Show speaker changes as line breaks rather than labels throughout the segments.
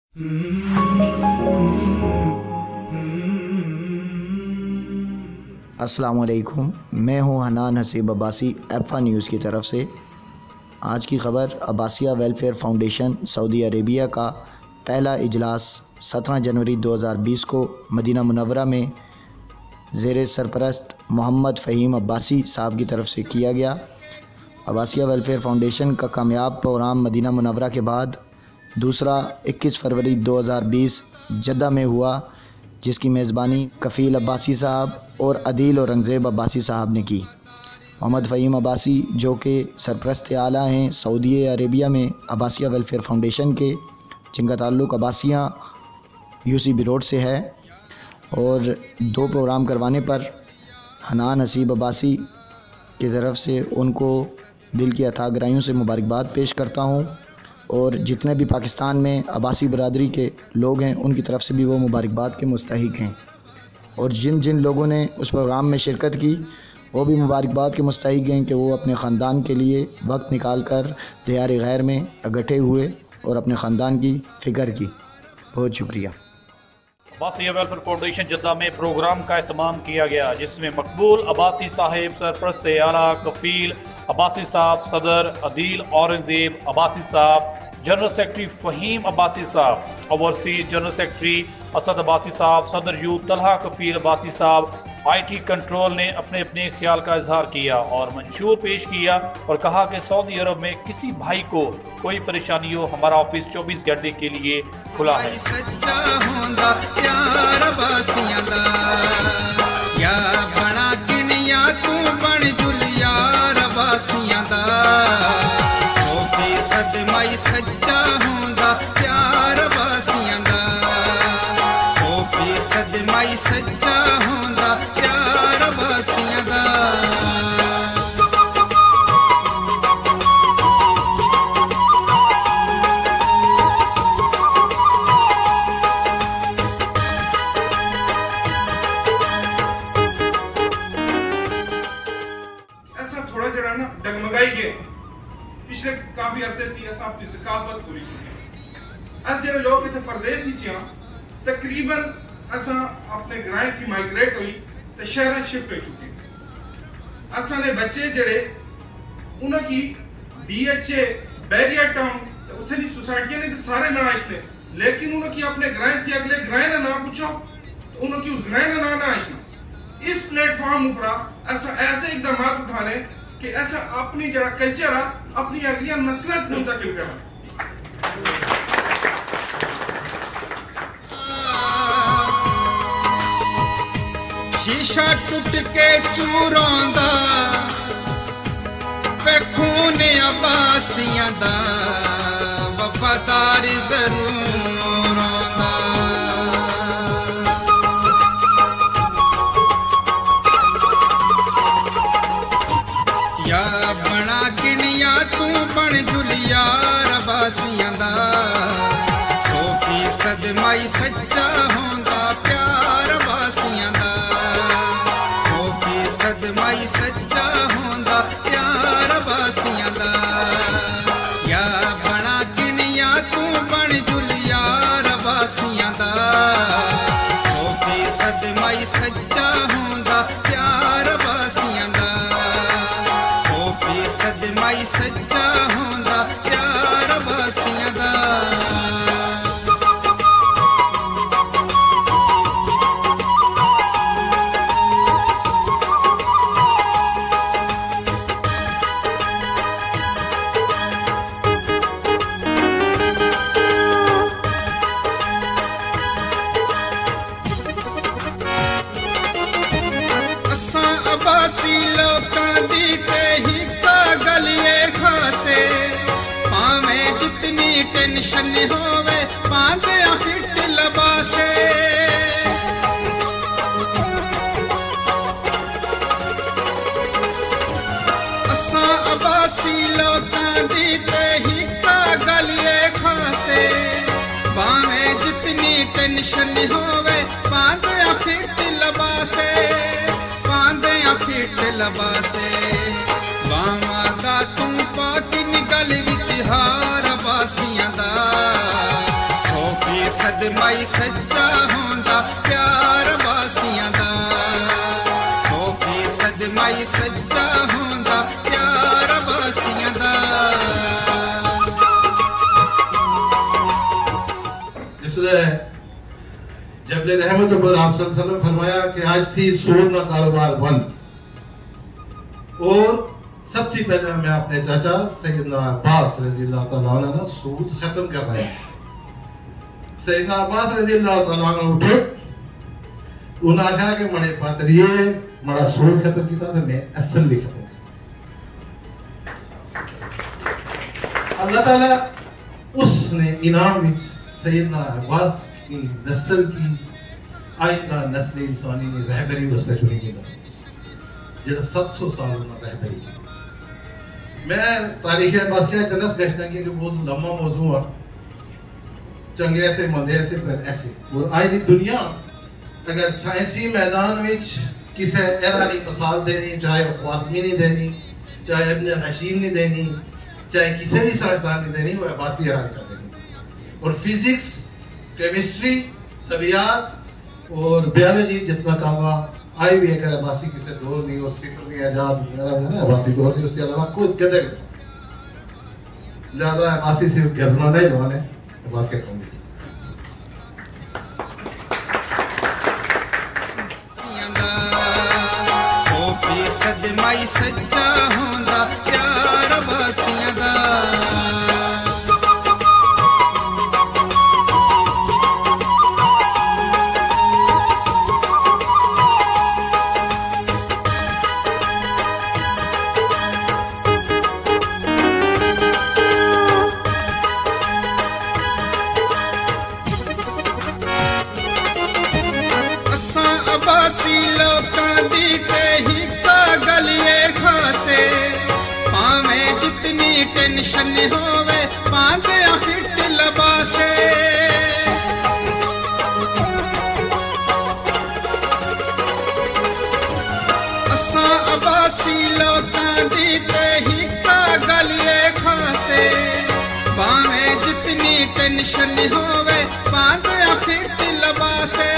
अस्सलामुअलैकुम, मैं हूं हनान हसीब अब्बासी एफ़ा न्यूज़ की तरफ से। आज की ख़बर, Abbasia welfare foundation Saudi Arabia का पहला इजलास 17 जनवरी 2020 को मदीना मुनव्वरा में ज़ेर सरपरस्त मोहम्मद फ़हीम अब्बासी साहब की तरफ से किया गया। अब्बासिया वेलफेयर फाउंडेशन का कामयाब प्रोग्राम मदीना मुनव्वरा के बाद दूसरा 21 फरवरी 2020 जद्दा में हुआ, जिसकी मेज़बानी कफ़ील अब्बासी साहब और अदील और रंगज़ेब अब्बासी साहब ने की। मोहम्मद फ़हीम अब्बासी जो कि सरपरस्त आला हैं सऊदी अरेबिया में अब्बासिया वेलफेयर फाउंडेशन के, जिनका ताल्लुक़ अब्बासिया यूसीबी रोड से है, और दो प्रोग्राम करवाने पर हनान हसीब अब्बासी की तरफ से उनको दिल की अथाह गहराइयों से मुबारकबाद पेश करता हूँ, और जितने भी पाकिस्तान में अब्बासी बरादरी के लोग हैं उनकी तरफ से भी वो मुबारकबाद के मुस्तहिक हैं, और जिन जिन लोगों ने उस प्रोग्राम में शिरकत की वो भी मुबारकबाद के मुस्तहिक हैं कि वो अपने ख़ानदान के लिए वक्त निकाल कर दियार गैर में इकट्ठे हुए और अपने ख़ानदान की फ़िक्र की। बहुत शुक्रिया।
अब्बासिया वेलफेयर फाउंडेशन जद्दा में प्रोग्राम का एहतमाम किया गया, जिसमें मकबूल अब्बासी साहिब सरपरस्त आला, कफील अब्बासी साहब सदर, अदील औरंगजेब अब्बासी साहब, जनरल सेक्रेटरी फ़हीम अब्बासी साहब, overseas general secretary Asad Abbasi साहब, सदर यूथ तलहा कफील अब्बासी साहब, IT कंट्रोल ने अपने अपने ख्याल का इजहार किया और मंशूर पेश किया और कहा कि सऊदी अरब में किसी भाई को कोई परेशानी हो, हमारा ऑफिस 24 घंटे के लिए खुला है।
थोड़ा जरा ना डगमगाई गए पिछले काफी अरसे थी ऐसा अपनी सकाफत पूरी चुकी अस जरे लोग इतने परदेस ही चिया तकरीबन असा अपने ग्रां की माइग्रेट हुई तो शहर शिफ्ट हो चुकी असा ने बच्चे जड़े उनकी BHA बैरियर टाउन उथे दी सोसाइटियां ने सारे ना आइसने, लेकिन उनकी अपने ग्रां थी अगले ग्रां ना ना पूछो तो उनकी उस ग्रां ना ना आइसना। इस प्लेटफॉर्म ऊपर ऐसा ऐसे इकदाम उठाने कि ऐसा अपनी जरा कल्चर है अपनी अगली नस्ल मुंतकिल करा।
शीशा टूट के चूरोंदा पे खून अब्बासियां दा वफादार जरूर रोंदा। या बना किनिया तू बन जुलिया अब्बासियां दा 100% माई सच्चा होंदा प्यार अब्बासियां दा 100% माई सच्चा होंदा प्यार अब्बासियां दा। या बना किनिया तू बन जुलिया अब्बासियां दा 100% माई सच्चा होंदा प्यार अब्बासियां दा 100% माई सच्चा होंदा प्यार अब्बासियां दा। अब्बासी लोकां दी ते ही गलिए खासे भावें जितनी टेंशन होवे पांदे फिट लबासे। असा अब्बासी लोकां दी ते ही गलिए खासे भावें जितनी टेंशन होवे पांदे फिट लबासे फिट लबासे। बामा दा तू पाक निकल विच हार अब्बासियां दा 100% माई सच्चा होंदा प्यार अब्बासियां दा 100% माई सच्चा होंदा प्यार अब्बासियां दा
इसलिए जबले रहमत पर आप सल्लल्लाहु अलैहि वसल्लम फरमाया कि आज थी सूद का कारोबार बंद और सबसे पहले मैं अपने चाचा सैयदना अब्बास रज़ी अल्लाह तआला अन्हु सूद खत्म कर रहे हैं। सैयदना अब्बास रज़ी अल्लाह तआला अन्हु उठे उन्होंने कहा कि मड़े पात्रिये मड़ा सूद खत्म किया तो मैं असल भी खत्म किया। अल्लाह ताला उसने इनाम विच सैयदना अब्बास की नस्ल की आइंदा नस्ल इंसानी ने रहबरी वस्ते चुनी की जेड़ा 700 साल उन्होंने रहबरी की। मैं तारीख अब्बासिया जनस गश्ता की जो बहुत लंबा मौजू है चंगे ऐसे मंदे ऐसे फिर ऐसे और आज की दुनिया अगर साइंसी मैदान में किसी एरानी मिसाल देनी चाहे ख्वारिज़मी नहीं देनी चाहे इब्न हशीम नहीं देनी चाहे किसी भी साइंसदान नहीं देनी वो अब्बासी एरानी का देनी और फिजिक्स केमिस्ट्री तबियात और बायोलॉजी जितना काम हुआ आई भी अगर अब्बासी किसी दौर नहीं और सिफर नहीं आजाद है ना अब्बासी दौर नहीं उसके अलावा कोई कदर ज़्यादा अब्बासी सिर्फ गर्दना नहीं जवान है अब्बास के कौन
100% माई सच्चा होंदा प्यार अब्बासियां दा अब्बासी लोकां दी ते ही गलिए खासे भावें जितनी टेंशन होवे पांदे फिट लबासे असां अब्बासी लोकां दी ते ही गलिए खासे भावें जितनी टेंशन होवे पांदे फिट लबासे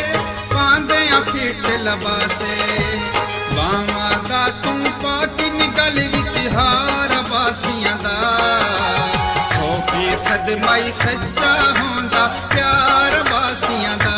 फिट लबासे बामा दा तू पाकिन गल विच हार अब्बासियां दा 100% माई सच्चा होंदा प्यार अब्बासियां दा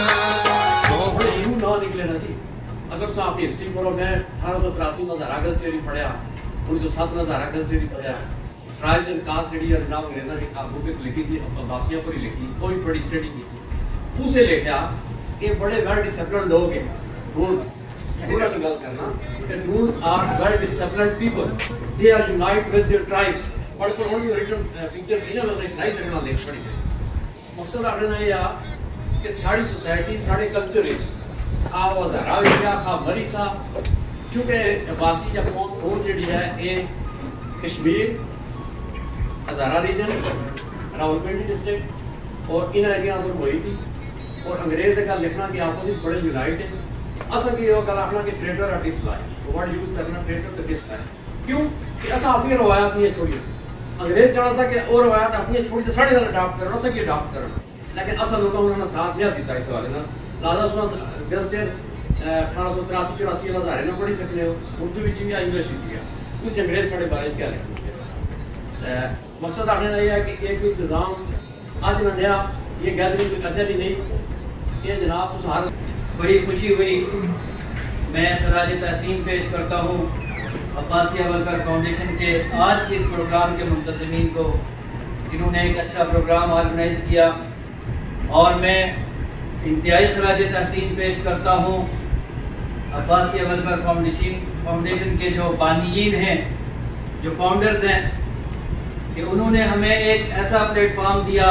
ना निकले ना जी। अगर तो आपने हिस्ट्री पढ़ो मैं 1883 में हज़ारा गज़टेरी पढ़ा 1907 में हज़ारा गज़टेरी पढ़ा ट्राइब्स एंड कास्ट स्टडी और जनाब अंग्रेज़ा ने बुक लिखी थी अब्बासियों पर ही लिखी कोई बड़ी स्टडी की थी उसे लिखा ये बड़े वेल डिसिप्लिन्ड लोग हैं रूल्स पूरा की गल करना कि rules are well disciplined people they are unite with their tribes but for only original picture थी ना मैं नहीं सकना देख पड़ी मकसद आपने ना या कि सारी सोसाइटी सारे कल्चर है आ हज़ारा या खा मरी सा क्योंकि अब्बासी या कौन जड़ी है ये कश्मीर हज़ारा रीजन रावलपिंडी डिस्ट्रिक्ट और इन एरिया पर हुई थी और अंग्रेज का लिखना कि आपस में बड़े यूनाइट है असल की वो गल आखना कि ट्रेडर और डिसलाइक वर्ड यूज करना ट्रेडर तो डिसलाइक क्यों कि असा अपनी रवायत नहीं छोड़ी अंग्रेज चाहता था कि और रवायत अपनी छोड़ी तो साढ़े नाल अडॉप्ट करना सकी अडॉप्ट करना लेकिन असल लोगों उन्होंने साथ नहीं दिता इस वाले ना लादा उसने गज़टेड 1883 हज़ारे ने पढ़ी सकने हो उर्दू विच भी इंग्लिश विच भी कुछ अंग्रेज साढ़े बारे क्या लिखते मकसद आने का है कि एक इंतजाम आज ना नया ये गैदरिंग अजली नहीं ये जनाब तो सार
बड़ी खुशी हुई मैं खराज तहसीन पेश करता हूँ अब्बासिया वेलफेयर फाउंडेशन के आज के इस प्रोग्राम के मुंतज़मीन को जिन्होंने एक अच्छा प्रोग्राम ऑर्गेनाइज किया और मैं इंतहाई खराज तहसीन पेश करता हूँ अब्बासिया वेलफेयर फाउंडेशन के जो बानियीन हैं जो फाउंडर्स हैं कि उन्होंने हमें एक ऐसा प्लेटफॉर्म दिया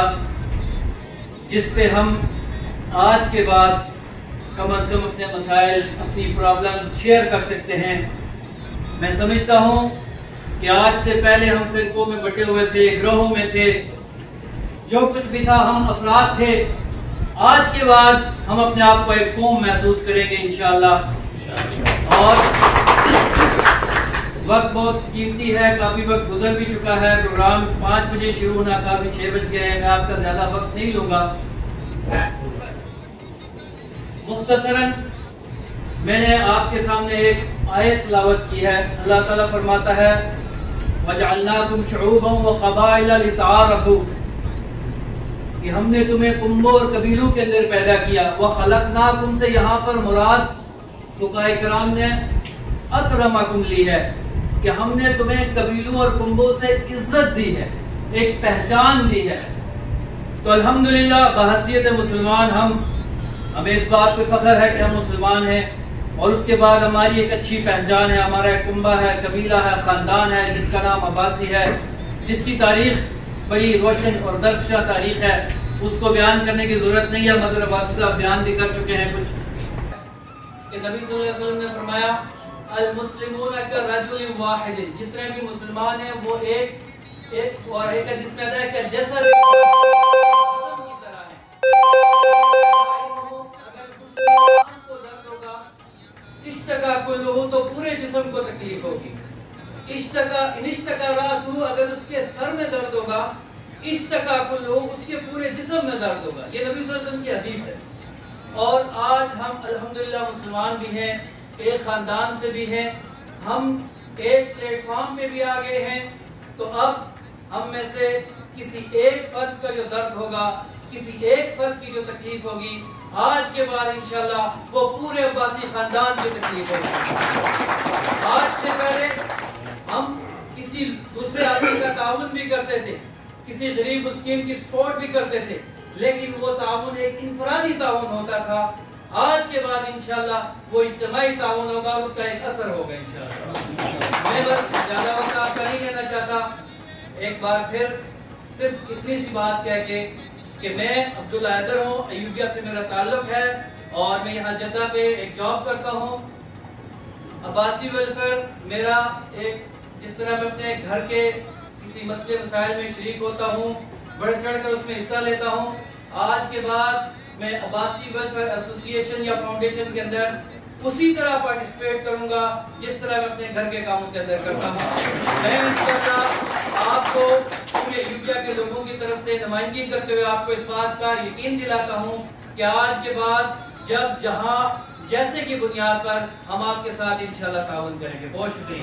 जिस पे हम आज के बाद कम अज़ कम अपने मसाइल अपनी प्रॉब्लम्स शेयर कर सकते हैं। मैं समझता हूँ कि आज से पहले हम फिरकों में बटे हुए थे ग्रोहों में थे जो कुछ भी था हम अफराद थे आज के बाद हम अपने आप को एक कौम महसूस करेंगे इंशाअल्लाह और وقت بہت قیمتی ہے، کافی وقت گزر بھی چکا ہے، پروگرام 5 بجے شروع ہونا تھا، ابھی 6 بج گئے ہیں، میں آپ کا زیادہ وقت نہیں لوں گا۔ مختصراً میں نے آپ کے سامنے ایک آیت تلاوت کی ہے۔ اللہ تعالیٰ فرماتا ہے وَجَعَلْنَاكُمْ شُعُوبًا وَقَبَائِلَ لِتَعَارَفُوا، کہ ہم نے تمہیں قوموں اور قبیلوں کے اندر پیدا کیا۔ وَخَلَقْنَاكُمْ سے یہاں پر مراد فقہاء کرام نے اکرمکم لی ہے، کہ ہم نے تمہیں قبیلوں اور قوموں سے عزت دی ہے، ایک پہچان دی ہے۔ تو الحمدللہ بحیثیت مسلمان ہمیں اس بات پہ فخر ہے کہ ہم مسلمان ہیں، اور اس کے بعد ہماری ایک اچھی پہچان ہے، ہمارا ایک کنبہ ہے، قبیلہ ہے، خاندان ہے جس کا نام عباسی ہے، جس کی تاریخ بڑی روشن اور درخشاں تاریخ ہے، اس کو بیان کرنے کی ضرورت نہیں ہے، مدر عباسی صاحب بیان بھی کر چکے ہیں کچھ، کہ نبی صلی اللہ علیہ وسلم نے فرمایا المسلمون کرجل واحد، جتنے بھی مسلمان ہیں وہ ایک اور ایک جس میں ہے کہ جیسا بھی کی طرح ہے۔ اگر مسلمان کو درد ہوگا اشتکا کلہ، تو پورے جسم کو تکلیف ہوگی۔ اشتکا راسو، اگر اس کے سر میں درد ہوگا اشتکا کلہ، اس کے پورے جسم میں درد ہوگا۔ یہ نبی صلی اللہ علیہ وسلم کی حدیث ہے۔ اور آج ہم الحمدللہ مسلمان بھی ہیں، ایک خاندان سے بھی ہیں، ہم ایک پلیٹ فارم پہ بھی آ گئے ہیں۔ تو اب ہم میں سے کسی ایک فرد کا جو درد ہوگا، کسی ایک فرد کی جو تکلیف ہوگی، آج کے بعد انشاءاللہ وہ پورے عباسی خاندان کی تکلیف ہوگی۔ آج سے پہلے ہم کسی دوسرے آدمی کا تعاون بھی کرتے تھے، کسی غریب مسکین کی سپورٹ بھی کرتے تھے، لیکن وہ تعاون ایک انفرادی تعاون ہوتا تھا۔ آج کے بعد انشاءاللہ وہ اجتماعی تعاون ہوگا، اس کا ایک اثر ہوگا انشاءاللہ۔ میں بس زیادہ وقت آپ کا نہیں لینا چاہتا، ایک بار پھر صرف اتنی سی بات کہہ کے کہ میں عبداللہ حیدر ہوں، ایوبیہ سے میرا تعلق ہے، اور میں یہاں جدہ پہ ایک جاب کرتا ہوں۔ عباسی ویلفیئر میرا ایک، جس طرح میں اپنے گھر کے کسی مسئلے مسائل میں شریک ہوتا ہوں، بڑھ چڑھ کر اس میں حصہ لیتا ہوں، آج کے بعد میں عباسی ویلفیئر ایسوسی ایشن یا فاؤنڈیشن کے اندر اسی طرح پارٹیسپیٹ کروں گا جس طرح میں اپنے گھر کے کاموں کے اندر کرتا ہوں۔ میں انشاءاللہ آپ کو پورے ایوبیہ کے لوگوں کی طرف سے نمائندگی کرتے ہوئے آپ کو اس بات کا یقین دلاتا ہوں کہ آج کے بعد جب جہاں جیسے کی بنیاد پر ہم آپ کے ساتھ انشاءاللہ تعاون کریں گے۔ بہت شکریہ۔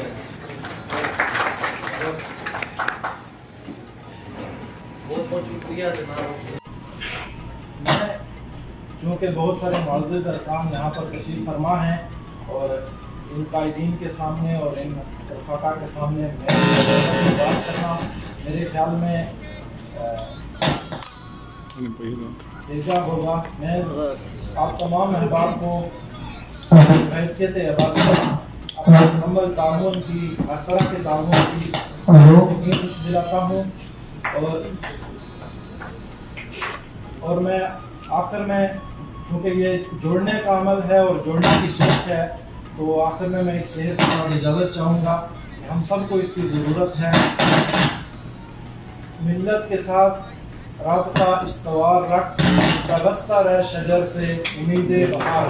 بہت بہت شکریہ جناب۔
میں چونکہ بہت سارے معزز ارکان یہاں پر تشریف فرما ہیں، اور ان قائدین کے سامنے اور ان رفقا کے سامنے میں بات کرنا میرے خیال میں اعجاز ہوگا۔ میں آپ تمام احباب کو حیثیت عباسی اپنے مکمل تعاون کی، ہر طرح کے تعاون کی یقین دلاتا ہوں، اور میں آخر میں، چونکہ یہ جوڑنے کا عمل ہے اور جوڑنے کی سوچ ہے، تو آخر میں اس شہر کے بعد اجازت چاہوں گا کہ ہم سب کو اس کی ضرورت ہے۔ ملت کے ساتھ رابطہ استوار رکھ، وابستہ رہ شجر سے امید بہار۔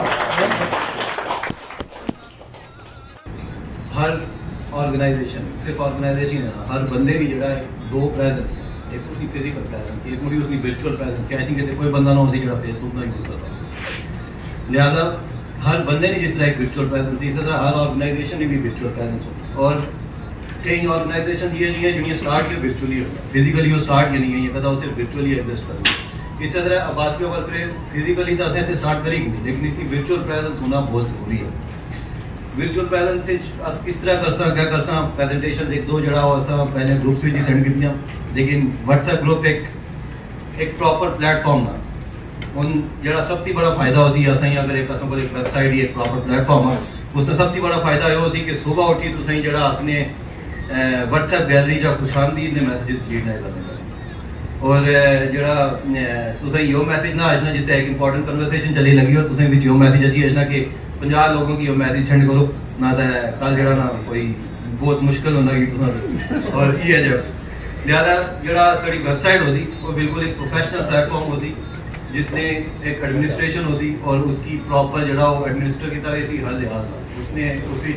ہر آرگنائزیشن، صرف آرگنائزیشن ہے، ہر بندے کی جڑا ہے دو پریزنس، ایک اس کی فزیکل پریزنس، ایک مڑی اس کی ورچوئل پریزنس۔ آئی تھنک کوئی بندہ نہ ہو سی جڑا فیس بک نہ یوز کرتا، لہٰذا ہر بندے نے جس طرح ایک ورچوئل پریزنس، اسی طرح ہر آرگنائزیشن نے بھی ورچوئل پریزنس ہو۔ اور کئی آرگنائزیشن یہ نہیں ہے جنہیں اسٹارٹ کیا ورچولی ہو، فزیکلی وہ اسٹارٹ یہ نہیں ہے، یہ پتا وہ صرف ورچولی ایگزسٹ کرنا ہے۔ اسی طرح عباسی ویلفیئر فزیکلی تو اسے اسٹارٹ کرے گی نہیں، لیکن اس کی ورچوئل پریزنس ہونا بہت ضروری ہے۔ ورچوئل پریزنس اس کس طرح کرساں کیا کرساں پریزنٹیشن ایک دو جڑا ہوا سا پہلے گروپس بھی سینڈ کیتیاں، لیکن واٹس ایپ گروپ ایک پراپر پلیٹ فارم ہے، ان جڑا سب سے بڑا فائدہ ہو سی اسیں اگر ایک قسم کو ایک ویب سائٹ ایک پراپر پلیٹ فارم ہے، اس کا سب سے بڑا فائدہ یہ ہو سی کہ صبح اٹھی تو صحیح جڑا اپنے واٹس ایپ گیلری جا خوش آمدید نے میسیجز ڈیلیٹ نہیں کرنے اور جڑا تسیں یہ میسیج نہ آجنا جس سے ایک امپورٹنٹ کنورسیشن چلی لگی اور تسیں بھی یہ میسیج اچھی آجنا کہ 50 لوگوں کی یہ میسیج سینڈ کرو نہ کل جڑا نا کوئی بہت مشکل ہونا کہ تسیں اور یہ ہے جب لہٰذا جڑا ساری ویب سائٹ ہو سی وہ بالکل ایک پروفیشنل پلیٹ فارم ہو سی جس نے ایک ایڈمنسٹریشن ہو سی اور اس کی پراپر جڑا وہ ایڈمنسٹر کی طرح سی ہر لحاظ اس نے اس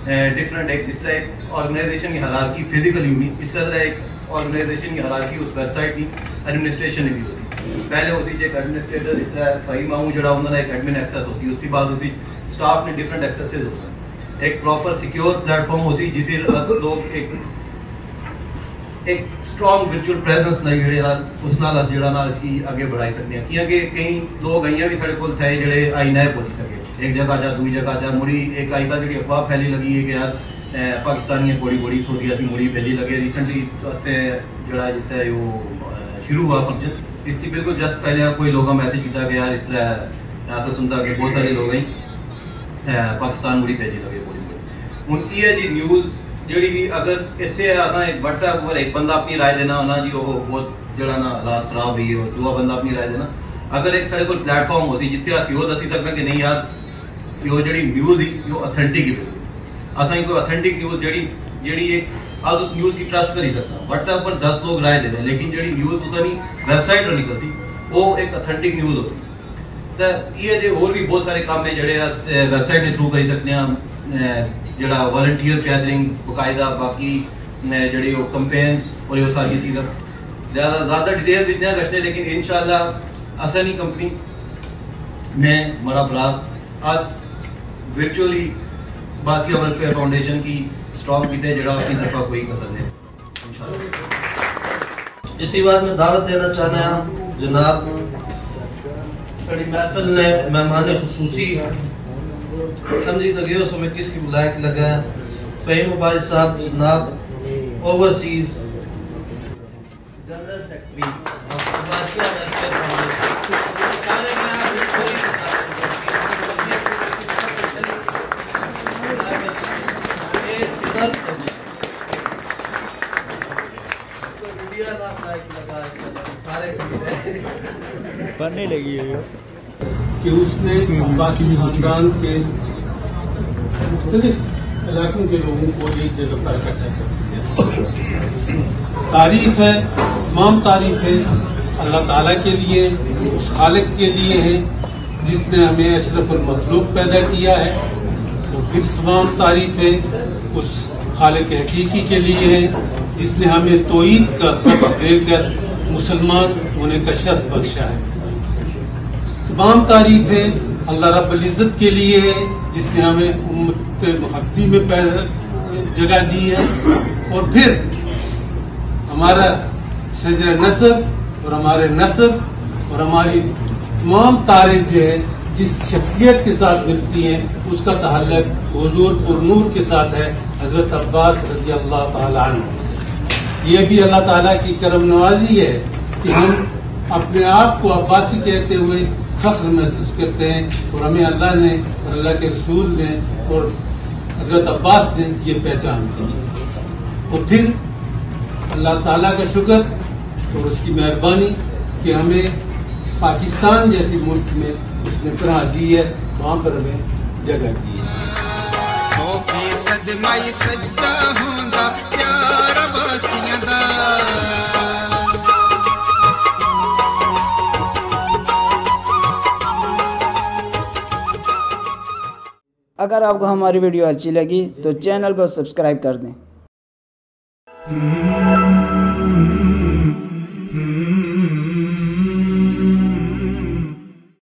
ڈفرینٹ ایک جس طرح ایک آرگنائزیشن کی ہیرارکی فزیکل یونٹ اس طرح ایک آرگنائزیشن کی ہیرارکی اس ویب سائٹ کی ایڈمنسٹریشن بھی ہوتی پہلے ہوتی ایک ایڈمنسٹریٹر اس طرح فہیم ماموں جڑا انہوں نے ایک ایڈمن ایکسیس ہوتی اس کے بعد اسی اسٹاف نے ڈفرینٹ ایکسیسز ہوتا ہے ایک پراپر سیکیور پلیٹ فارم ہوتی جسے لوگ ایک اسٹرانگ ورچوئل پریزنس اس نال جڑا نال اسی آگے بڑھائی سکتے ہیں کیونکہ کئی لوگ آئیاں بھی سارے کول تھے جڑے آئی نہ پہنچ سکے ایک جگہ جا دوئی جگہ جا مڑی ایک آئی کا جڑی افواہ پھیلی لگی ہے کہ یار پاکستانی بڑی بڑی سعودیہ کی مڑی بھیجی لگے ریسنٹلی جڑا جس طرح وہ شروع ہوا فنکشن اس کی بالکل جسٹ پہلے کوئی لوگوں میسج کیا کہ یار اس طرح ایسا سنتا کہ بہت سارے لوگ ہیں پاکستان مڑی بھیجی لگے بڑی بڑی ان کی ہے جی نیوز جڑی بھی اگر اتنے ایک واٹس ایپ پر ایک بندہ اپنی رائے دینا ہونا جی وہ بہت جڑا نا حالات خراب ہوئی ہے دوسرا بندہ اپنی رائے دینا اگر ایک سارے کوئی پلیٹ فارم ہوتی جتنے اسی وہ دسی سکتے کہ نہیں یار یہ جڑی نیوز ہی وہ اتھینٹک ہی اصل کوئی اتھینٹک نیوز جڑی ایک آج اس نیوز کی ٹرسٹ کر ہی سکتا واٹس ایپ پر 10 لوگ رائے دے دیں لیکن جڑی نیوز تصانی ویب سائٹ پر نکلتی وہ ایک اتھینٹک نیوز ہوتی تو یہ جو اور بھی بہت سارے کام ہیں جڑے ویب سائٹ کے تھرو کر سکتے ہیں جڑا والنٹیئر گیدرنگ باقاعدہ باقی جڑی وہ کمپینس اور یہ ساری چیزیں زیادہ ڈیٹیلز اتنا کرتے ہیں لیکن انشاءاللہ آسانی کمپنی میں ہمارا برا آج ورچولی باسیہ ویلفیئر فاؤنڈیشن کی اسٹاک بھی تھے جڑا اپنی طرف کوئی پسند ہے
اسی بات میں دعوت دینا چاہنا ہے جناب بڑی محفل نے مہمان خصوصی سمجھی لگے سو میں کس کی بلائک لگا ہے فہیم عباس صاحب جناب overseas general secretary Basia welfare
پڑھنے لگی ہے
کہ اس نے عباسی خاندان کے مختلف علاقوں کے لوگوں کو ایک جگہ پر اکٹھا کر دیا تعریف ہے تمام تعریف ہے اللہ تعالیٰ کے لیے اس خالق کے لیے ہے جس نے ہمیں اشرف المخلوق پیدا کیا ہے تو پھر تمام تعریف ہے اس خالق حقیقی کے لیے ہے جس نے ہمیں توحید کا سبق دے کر مسلمان ہونے کا شرف بخشا ہے تمام تعریف ہے اللہ رب العزت کے لیے ہے جس نے ہمیں امت محبی میں جگہ دی ہے اور پھر ہمارا شجر نسب اور ہمارے نسب اور ہماری تمام تاریخ جو ہے جس شخصیت کے ساتھ ملتی ہیں اس کا تعلق حضور پر نور کے ساتھ ہے حضرت عباس رضی اللہ تعالی عنہ یہ بھی اللہ تعالیٰ کی کرم نوازی ہے کہ ہم اپنے آپ کو عباسی کہتے ہوئے فخر محسوس کرتے ہیں اور ہمیں اللہ نے اور اللہ کے رسول نے اور حضرت عباس نے یہ پہچان دی ہے اور پھر اللہ تعالیٰ کا شکر اور اس کی مہربانی کہ ہمیں پاکستان جیسی ملک میں اس نے پناہ دی ہے وہاں پر ہمیں جگہ دی ہے
100% میں سچا ہوں گا پیار عباسیاں دا
اگر آپ کو ہماری ویڈیو اچھی لگی تو چینل کو سبسکرائب کر دیں